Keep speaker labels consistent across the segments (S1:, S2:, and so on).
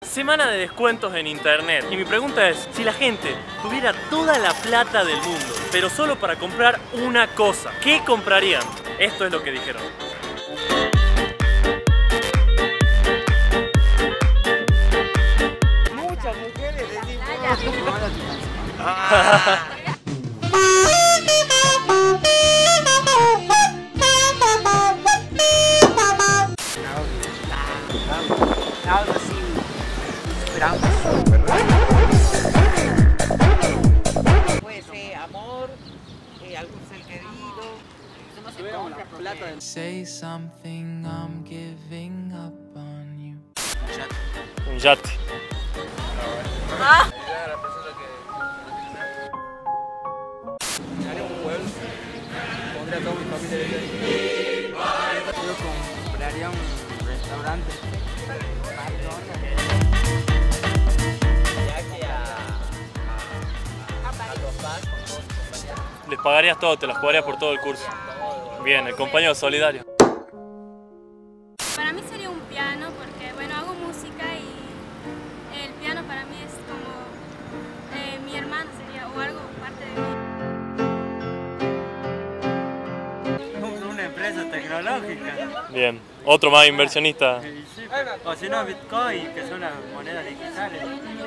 S1: Semana de descuentos en internet. Y mi pregunta es, si la gente tuviera toda la plata del mundo, pero solo para comprar una cosa, ¿qué comprarían? Esto es lo que dijeron.
S2: Muchas mujeres decimos. Algo así, esperamos. Puede ser amor, algún ser querido. Eso no se compra plata de...
S3: Say something, I'm giving up on you.
S1: Un yate.
S2: Haré un pueblo, pondré a toda mi familia de ahí. Yo compraría un restaurante.
S1: Les pagarías todo, te las jugarías por todo el curso. Bien, el compañero solidario.
S4: Para mí sería un piano porque, bueno, hago música y el piano para mí es como mi hermano sería, o algo parte de mí.
S2: Una empresa tecnológica.
S1: Bien, otro más inversionista.
S2: O si no, Bitcoin, que son las monedas digitales.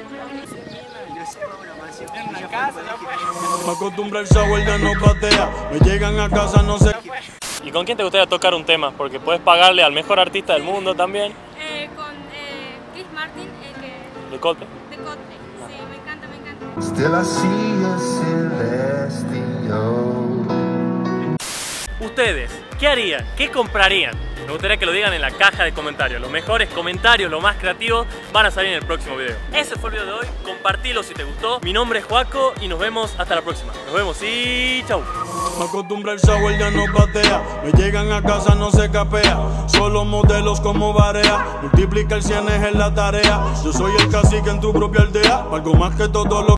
S2: En una casa,
S5: me acostumbra el sabor, ya no patea. Me llegan a casa, no sé.
S1: ¿Y con quién te gustaría tocar un tema? Porque puedes pagarle al mejor artista del mundo también.
S4: Con Chris Martin,
S1: De Coldplay.
S4: de Coldplay. Sí, me encanta, me encanta.
S6: Still I see a celestial.
S1: Ustedes, ¿qué harían? ¿Qué comprarían? Me gustaría que lo digan en la caja de comentarios. Los mejores comentarios, los más creativos, van a salir en el próximo video. Ese fue el video de hoy. Compartilo si te gustó. Mi nombre es Joaco y nos vemos hasta la próxima. Nos vemos y chau.
S5: Me acostumbra el sabor, ya no patea. Me llegan a casa, no se capea. Solo modelos como Barea. Multiplica el cienes en la tarea. Yo soy el cacique en tu propia aldea. Algo más que todo lo